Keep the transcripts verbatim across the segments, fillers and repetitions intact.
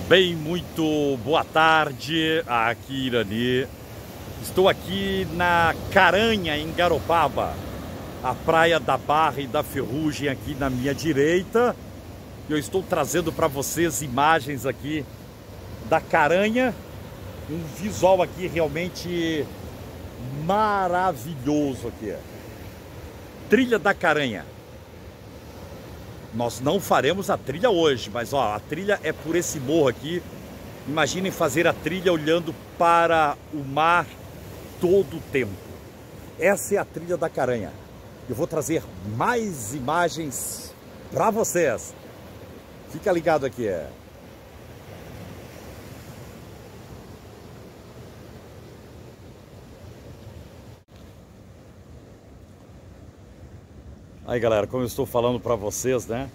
Bem, muito boa tarde, aqui Irani. Estou aqui na Caranha, em Garopaba, a praia da Barra e da Ferrugem aqui na minha direita. Eu estou trazendo para vocês imagens aqui da Caranha, um visual aqui realmente maravilhoso aqui. Trilha da Caranha. Nós não faremos a trilha hoje, mas ó, a trilha é por esse morro aqui. Imaginem fazer a trilha olhando para o mar todo o tempo. Essa é a trilha da Caranha. Eu vou trazer mais imagens para vocês. Fica ligado aqui. Aí, galera, como eu estou falando para vocês, né?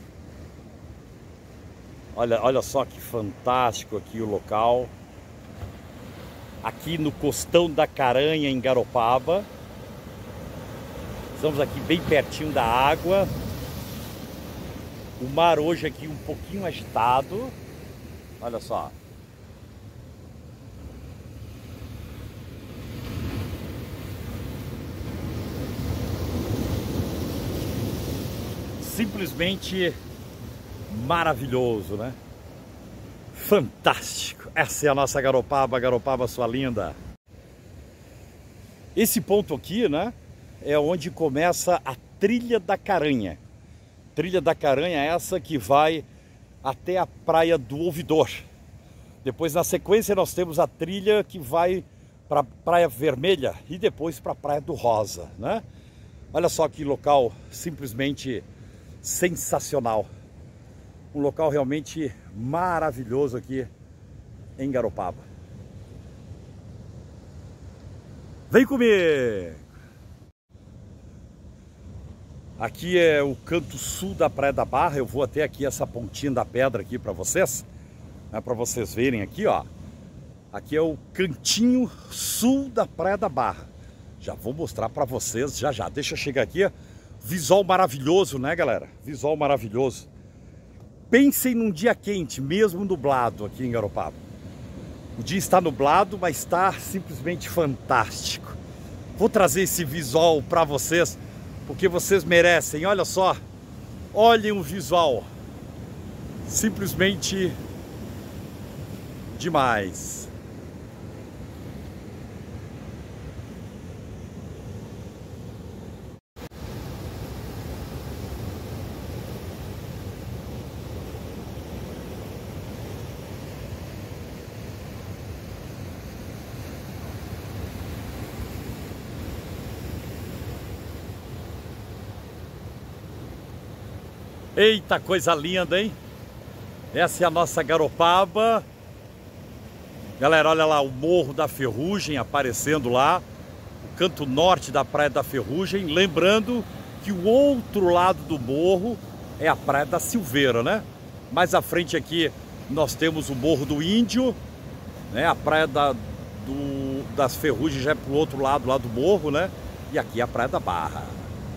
Olha, olha só que fantástico aqui o local. Aqui no Costão da Caranha, em Garopaba. Estamos aqui bem pertinho da água. O mar hoje aqui um pouquinho agitado. Olha só. Simplesmente maravilhoso, né? Fantástico! Essa é a nossa Garopaba, Garopaba sua linda. Esse ponto aqui, né, é onde começa a Trilha da Caranha. Trilha da Caranha é essa que vai até a Praia do Ouvidor. Depois, na sequência, nós temos a trilha que vai para a Praia Vermelha e depois para a Praia do Rosa, né? Olha só que local simplesmente sensacional. Um local realmente maravilhoso aqui em Garopaba. Vem comigo! Aqui é o canto sul da Praia da Barra. Eu vou até aqui essa pontinha da pedra aqui para vocês, né, para vocês verem aqui, ó. Aqui é o cantinho sul da Praia da Barra. Já vou mostrar para vocês já já. Deixa eu chegar aqui, ó. Visual maravilhoso, né, galera? Visual maravilhoso. Pensem num dia quente, mesmo nublado aqui em Garopaba. O dia está nublado, mas está simplesmente fantástico. Vou trazer esse visual para vocês, porque vocês merecem. Olha só, olhem o visual. Simplesmente demais. Eita, coisa linda, hein? Essa é a nossa Garopaba. Galera, olha lá o Morro da Ferrugem aparecendo lá. O canto norte da Praia da Ferrugem. Lembrando que o outro lado do morro é a Praia da Silveira, né? Mais à frente aqui nós temos o Morro do Índio, né? A Praia da, do, das Ferrugens já é pro outro lado lá do morro, né? E aqui é a Praia da Barra.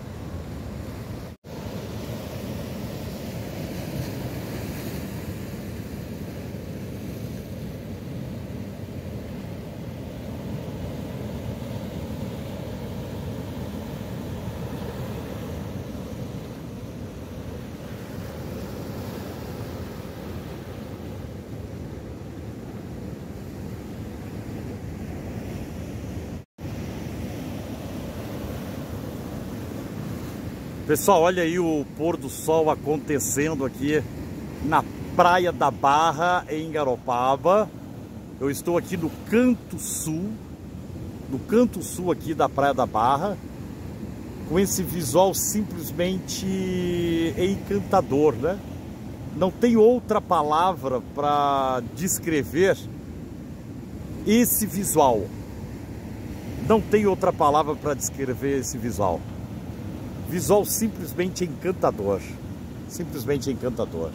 Pessoal, olha aí o pôr do sol acontecendo aqui na Praia da Barra, em Garopaba. Eu estou aqui no canto sul, no canto sul aqui da Praia da Barra, com esse visual simplesmente encantador, né? Não tem outra palavra para descrever esse visual. Não tem outra palavra para descrever esse visual. Visual simplesmente encantador. Simplesmente encantador.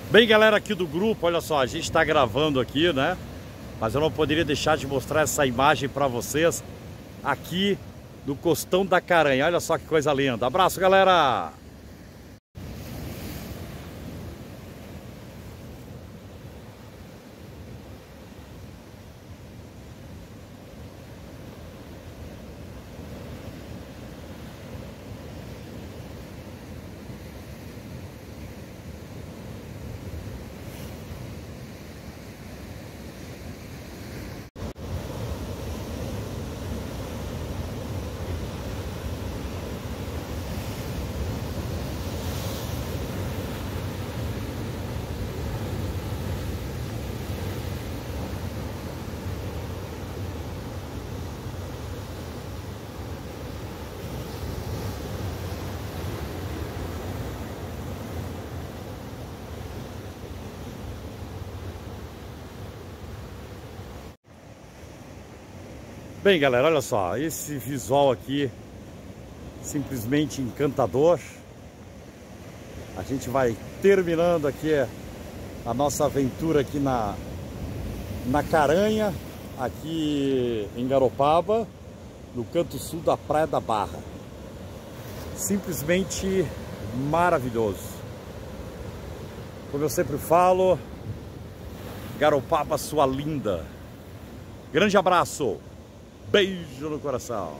Bem, galera aqui do grupo, olha só, a gente está gravando aqui, né? Mas eu não poderia deixar de mostrar essa imagem para vocês aqui no Costão da Caranha. Olha só que coisa linda. Abraço, galera! Bem, galera, olha só, esse visual aqui simplesmente encantador. A gente vai terminando aqui a nossa aventura aqui na, na Caranha, aqui em Garopaba, no canto sul da Praia da Barra. Simplesmente maravilhoso. Como eu sempre falo, Garopaba, sua linda. Grande abraço! Beijo no coração.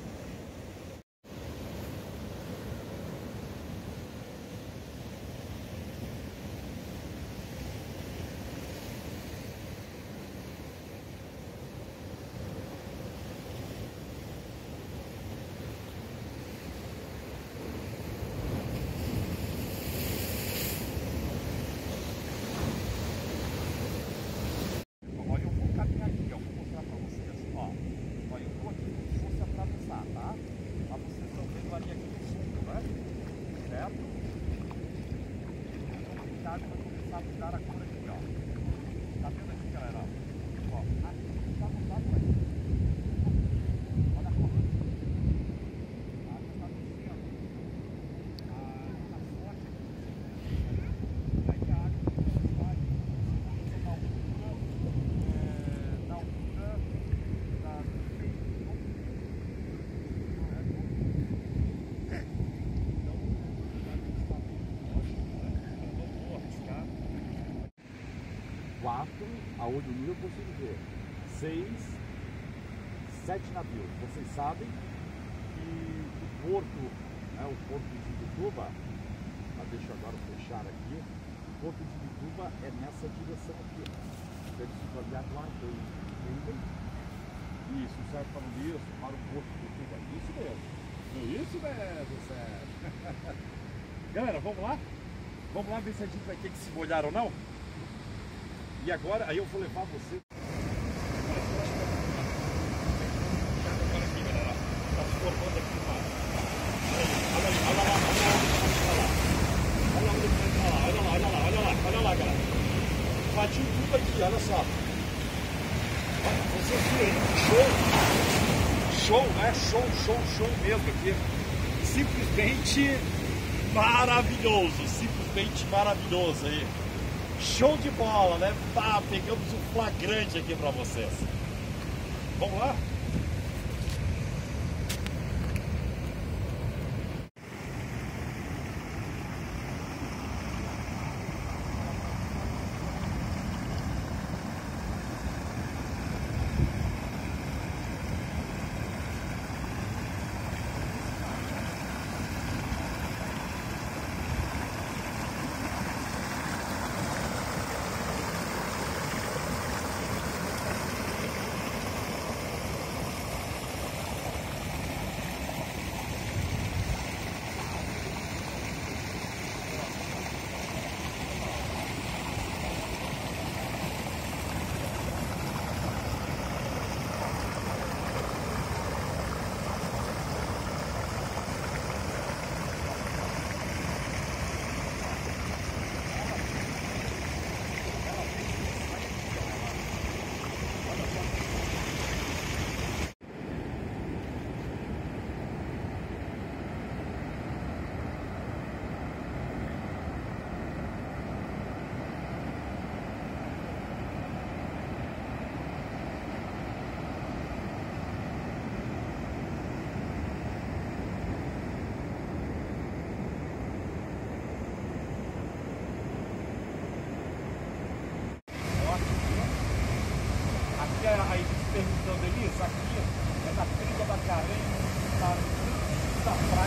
Olha, eu vou caminhar aqui, ó, vou mostrar pra vocês, ó. Olha, eu tô aqui como se fosse atravessar, tá? Mas vocês estão vendo ali aqui no fundo, né? Certo? Então, o cuidado vai começar a mudar a cor aqui, ó. Tá vendo aqui, galera? Ó, aqui tá mudando aqui. Olha a cor. A água tá descendo. A água tá forte aqui. E aí a água vai na altura, é, na altura da... Quatro, a olho nu eu consigo ver. Seis, sete navios. Vocês sabem que o porto, né, o porto de Ibituba, mas deixa eu agora fechar aqui, o porto de Ibituba é nessa direção aqui. Então eles ficam ali aguardando. Isso, serve para isso, para o porto de Ibituba. Isso mesmo. Isso mesmo, Sérgio. Galera, vamos lá? Vamos lá ver se a gente vai ter que se molhar ou não? E agora, aí eu vou levar você. Tá se formando aqui embaixo. Olha ali, olha lá, olha lá, olha lá, olha lá, olha lá, olha lá, olha lá, galera. Invadiu tudo aqui, olha só. Olha, vocês viram, show, show, né? Show, show, show mesmo aqui. Simplesmente maravilhoso, simplesmente maravilhoso aí. Show de bola, né? Tá, pegamos um flagrante aqui pra vocês. Vamos lá?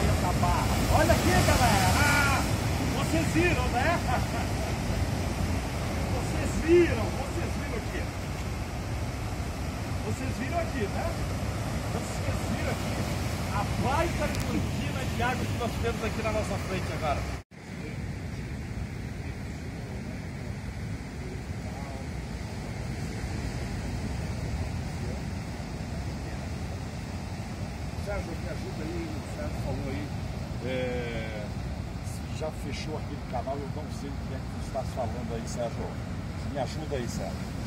Praia da Barra. Olha aqui, galera! Ah, vocês viram, né? Vocês viram, vocês viram aqui. Vocês viram aqui, né? Vocês viram aqui a baita cortina de água que nós temos aqui na nossa frente agora. Sérgio, me ajuda aí, o Sérgio falou aí, é, já fechou aquele canal, eu não sei o que é que tu estás falando aí, Sérgio. Me ajuda aí, Sérgio.